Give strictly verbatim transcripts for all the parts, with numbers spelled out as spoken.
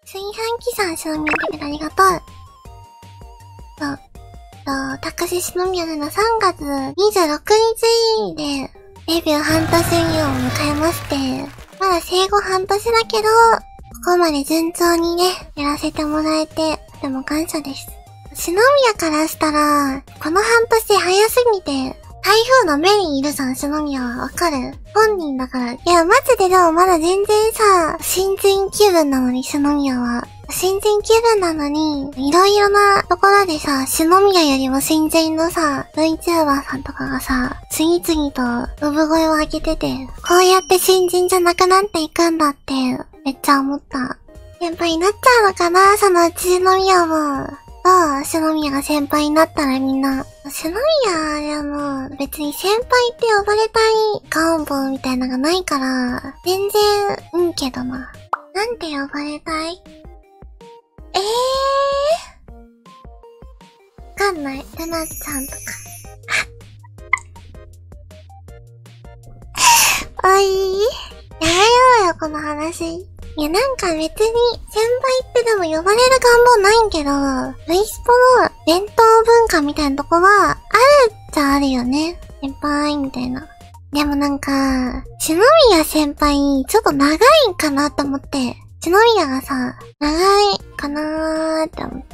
炊飯器さん、しのみやだけどありがとう。そう。と、タクシしのみやでのさんがつにじゅうろくにちで、デビュー半年を迎えまして、まだ生後半年だけど、ここまで順調にね、やらせてもらえて、とても感謝です。しのみやからしたら、この半年早すぎて、台風の目にいるさん、しのみやはわかる？本人だから。いや、マジででもまだ全然さ、新人気分なのに、しのみやは。新人気分なのに、いろいろなところでさ、しのみやよりも新人のさ、VTuber さんとかがさ、次々と産声を上げてて、こうやって新人じゃなくなっていくんだって、めっちゃ思った。先輩になっちゃうのかな、そのうちしのみやも。どう？しのみやが先輩になったらみんな。しのみやでも別に先輩って呼ばれたい願望みたいなのがないから、全然、うんけどな。なんて呼ばれたい？えーわかんない。ルナちゃんとか。おいやめようよ、この話。いや、なんか別に、先輩ってでも呼ばれる願望ないんけど、Vスポの伝統文化みたいなとこは、あるっちゃあるよね。先輩みたいな。でもなんか、しのみや先輩、ちょっと長いんかなと思って、しのみやがさ、長いかなーって思って、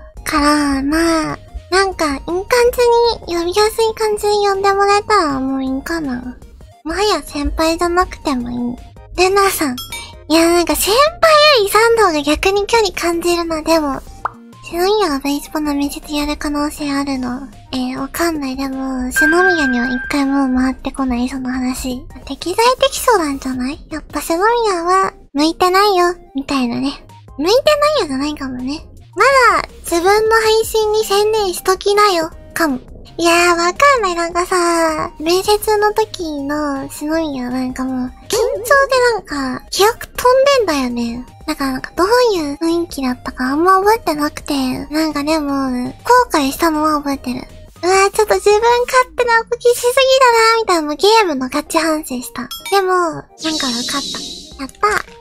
から、まあ、なんか、いい感じに、呼びやすい感じに呼んでもらえたらもういいかな。もはや先輩じゃなくてもいい。ルナさん。いや、なんか先輩よりサンドが逆に距離感じるな、でも。しのみやがベースポの面接やる可能性あるの。えー、わかんない。でも、しのみやには一回も回ってこない、その話。適材適所なんじゃない？やっぱしのみやは、向いてないよ、みたいなね。向いてないよじゃないかもね。まだ、自分の配信に専念しときなよ、かも。いやー、わかんない。なんかさ、面接の時のしのみやなんかもう、緊張でなんか、記憶飛んでんだよね。だからなんかどういう雰囲気だったかあんま覚えてなくて、なんかでも、後悔したのは覚えてる。うわー、ちょっと自分勝手な動きしすぎだなーみたいな、もうゲームのガチ反省した。でも、なんか受かった。やったー。